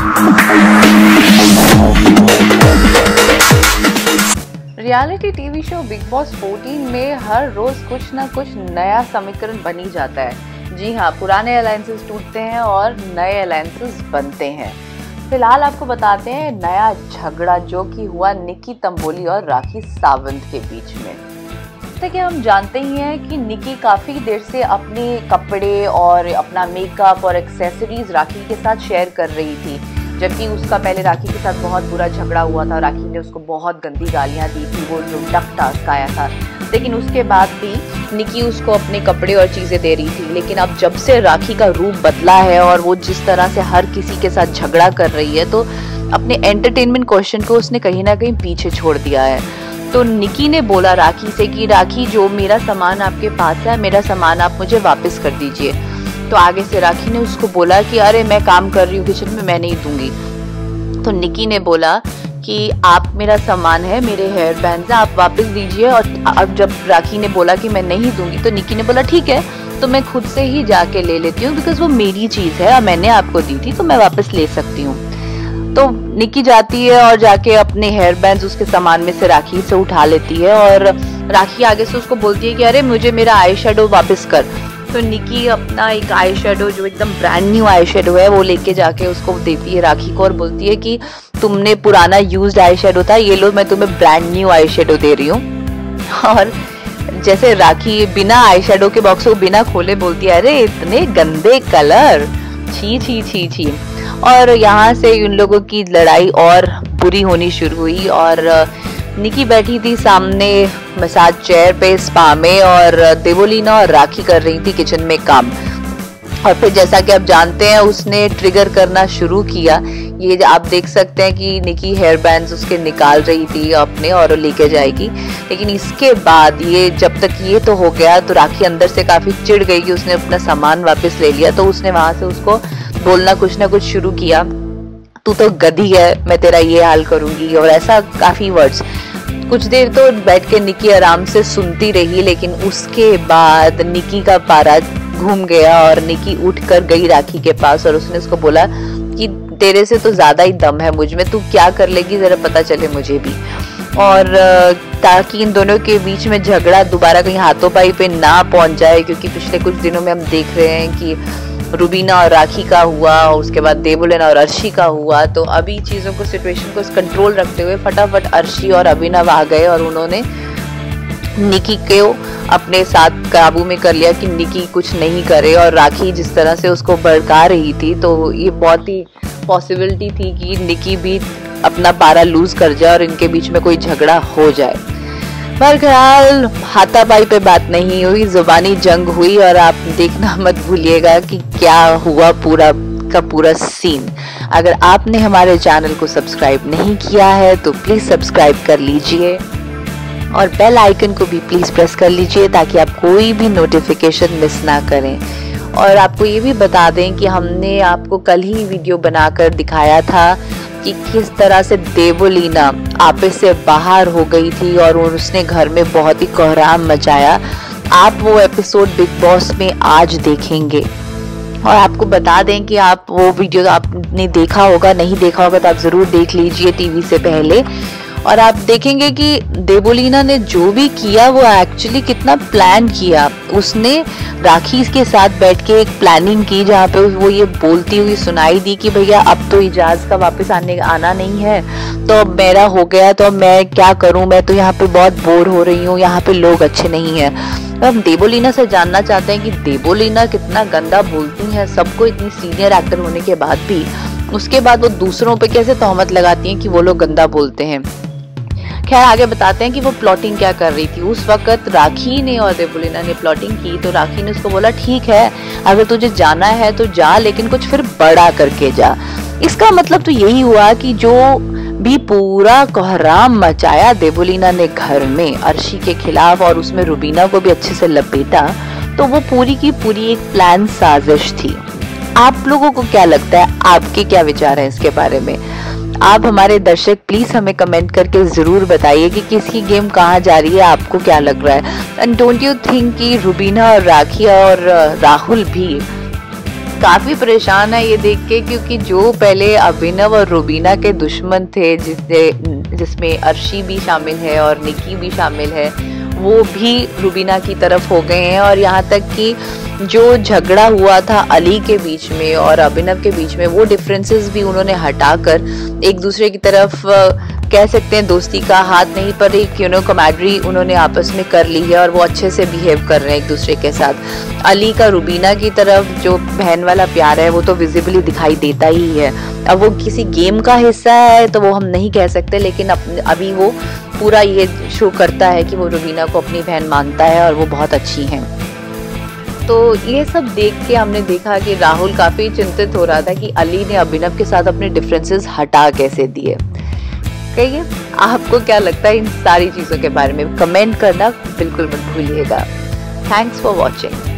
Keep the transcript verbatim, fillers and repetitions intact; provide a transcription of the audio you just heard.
Reality TV show Bigg Boss चौदह में हर रोज कुछ ना कुछ नया समीकरण बनी जाता है। जी हाँ, पुराने अलायंसेस टूटते हैं और नए अलायंसेस बनते हैं। फिलहाल आपको बताते हैं नया झगड़ा जो कि हुआ निकी तंबोली और राखी सावंत के बीच में। जैसे कि हम जानते ही हैं कि निकी काफ़ी देर से अपने कपड़े और अपना मेकअप और एक्सेसरीज राखी के साथ शेयर कर रही थी, जबकि उसका पहले राखी के साथ बहुत बुरा झगड़ा हुआ था। राखी ने उसको बहुत गंदी गालियां दी थी, वो जो डक टास्क आया था, लेकिन उसके बाद भी निकी उसको अपने कपड़े और चीज़ें दे रही थी। लेकिन अब जब से राखी का रूप बदला है और वो जिस तरह से हर किसी के साथ झगड़ा कर रही है, तो अपने एंटरटेनमेंट क्वेश्चन को उसने कहीं ना कहीं पीछे छोड़ दिया है। तो निकी ने बोला राखी से कि राखी, जो मेरा सामान आपके पास है, मेरा सामान आप मुझे वापस कर दीजिए। तो आगे से राखी ने उसको बोला कि अरे मैं काम कर रही हूँ किचन में, मैं नहीं दूंगी। तो निकी ने बोला कि आप, मेरा सामान है, मेरे हेयर बैंड्स हैं, आप वापस दीजिए। और अब जब राखी ने बोला कि मैं नहीं दूंगी, तो निकी ने बोला ठीक है, तो मैं खुद से ही जाके ले लेती हूँ, बिकॉज वो मेरी चीज़ है और मैंने आपको दी थी, तो मैं वापस ले सकती हूँ। तो निकी जाती है और जाके अपने हेयर बैंड्स उसके सामान में से राखी से उठा लेती है और राखी आगे से उसको बोलती है कि अरे मुझे मेरा आई शेडो वापस कर। तो निकी अपना एक आई शेडो जो एकदम ब्रांड न्यू आई शेडो है वो लेके जाके उसको देती है राखी को और बोलती है कि तुमने पुराना यूज्ड आई शेडो था, ये लो मैं तुम्हें ब्रांड न्यू आई शेडो दे रही हूँ। और जैसे राखी बिना आई शेडो के बॉक्स को बिना खोले बोलती है अरे इतने गंदे कलर, छी छी छी छी। और यहाँ से उन लोगों की लड़ाई और बुरी होनी शुरू हुई और निकी बैठी थी सामने मसाज चेयर पे स्पा में और देवोलीना और राखी कर रही थी किचन में काम। और फिर जैसा कि आप जानते हैं उसने ट्रिगर करना शुरू किया। ये आप देख सकते हैं कि निकी हेयर बैंड्स उसके निकाल रही थी अपने और लेके जाएगी, लेकिन इसके बाद ये जब तक ये तो हो गया तो राखी अंदर से काफी चिढ़ गई कि उसने अपना सामान वापस ले लिया। तो उसने वहां से उसको बोलना कुछ ना कुछ शुरू किया, तू तो गधी है, मैं तेरा ये हाल करूंगी, और ऐसा काफी वर्ड्स। कुछ देर तो बैठ के निकी आराम से सुनती रही, लेकिन उसके बाद निकी का पारा घूम गया और निकी उठकर गई राखी के पास और उसने उसको बोला कि तेरे से तो ज्यादा ही दम है मुझ में, तू क्या कर लेगी जरा पता चले मुझे भी। और ताकि इन दोनों के बीच में झगड़ा दोबारा कहीं हाथों पाई पे ना पहुंच जाए, क्योंकि पिछले कुछ दिनों में हम देख रहे हैं कि रुबीना और राखी का हुआ और उसके बाद देवोलीना और अर्शी का हुआ। तो अभी चीज़ों को, सिचुएशन को कंट्रोल रखते हुए फटाफट अर्शी और अभिनव आ गए और उन्होंने निकी को अपने साथ काबू में कर लिया कि निकी कुछ नहीं करे। और राखी जिस तरह से उसको भड़का रही थी, तो ये बहुत ही पॉसिबिलिटी थी कि निकी भी अपना पारा लूज कर जाए और इनके बीच में कोई झगड़ा हो जाए। पर ख्याल हाथापाई पे बात नहीं हुई, जुबानी जंग हुई और आप देखना मत भूलिएगा कि क्या हुआ पूरा का पूरा सीन। अगर आपने हमारे चैनल को सब्सक्राइब नहीं किया है तो प्लीज सब्सक्राइब कर लीजिए और बेल आइकन को भी प्लीज प्रेस कर लीजिए ताकि आप कोई भी नोटिफिकेशन मिस ना करें। और आपको ये भी बता दें कि हमने आपको कल ही वीडियो बनाकर दिखाया था कि किस तरह से देवोलीना आपे से बाहर हो गई थी और उसने घर में बहुत ही कोहराम मचाया। आप वो एपिसोड बिग बॉस में आज देखेंगे और आपको बता दें कि आप वो वीडियो आपने देखा होगा, नहीं देखा होगा तो आप जरूर देख लीजिए टीवी से पहले। और आप देखेंगे कि देवोलीना ने जो भी किया वो एक्चुअली कितना प्लान किया। उसने राखी के साथ बैठ के एक प्लानिंग की जहाँ पे वो ये बोलती हुई सुनाई दी कि भैया अब तो इजाज का वापस आने आना नहीं है, तो अब मेरा हो गया, तो अब मैं क्या करूँ, मैं तो यहाँ पे बहुत बोर हो रही हूँ, यहाँ पे लोग अच्छे नहीं है। तो हम देवोलीना से जानना चाहते हैं कि देवोलीना कितना गंदा बोलती है सबको, इतनी सीनियर एक्टर होने के बाद भी। उसके बाद वो दूसरों पे कैसे तोहमत लगाती हैं कि वो लोग गंदा बोलते हैं। खैर आगे बताते हैं कि वो प्लॉटिंग क्या कर रही थी। उस वक्त राखी ने और देवोलीना ने प्लॉटिंग की, तो राखी ने उसको बोला ठीक है अगर तुझे जाना है तो जा, लेकिन कुछ फिर बड़ा करके जा। इसका मतलब तो यही हुआ कि जो भी पूरा कोहराम मचाया देवोलीना ने घर में अर्शी के खिलाफ और उसमें रुबीना को भी अच्छे से लपेटा, तो वो पूरी की पूरी एक प्लान साजिश थी। आप लोगों को क्या लगता है, आपके क्या विचार हैं इसके बारे में? आप हमारे दर्शक प्लीज हमें कमेंट करके जरूर बताइए कि किसकी गेम कहाँ जा रही है, आपको क्या लग रहा है। एंड डोंट यू थिंक कि रुबीना और राखी और राहुल भी काफी परेशान है ये देख के, क्योंकि जो पहले अभिनव और रुबीना के दुश्मन थे, जिससे जिसमें अर्शी भी शामिल है और निकी भी शामिल है, वो भी रुबीना की तरफ हो गए हैं। और यहाँ तक कि जो झगड़ा हुआ था अली के बीच में और अभिनव के बीच में, वो डिफरेंसेस भी उन्होंने हटाकर एक दूसरे की तरफ कह सकते हैं दोस्ती का हाथ नहीं पर एक यू नो कमेडरी उन्होंने आपस में कर ली है और वो अच्छे से बिहेव कर रहे हैं एक दूसरे के साथ। अली का रुबीना की तरफ जो बहन वाला प्यार है वो तो विजिबली दिखाई देता ही है। अब वो किसी गेम का हिस्सा है तो वो हम नहीं कह सकते, लेकिन अभी वो पूरा ये शो करता है कि वो रुबीना को अपनी बहन मानता है और वो बहुत अच्छी हैं। तो ये सब देख के हमने देखा कि राहुल काफ़ी चिंतित हो रहा था कि अली ने अभिनव के साथ अपने डिफरेंसेस हटा कैसे दिए। कहिए आपको क्या लगता है इन सारी चीज़ों के बारे में, कमेंट करना बिल्कुल मत भूलिएगा। Thanks for watching.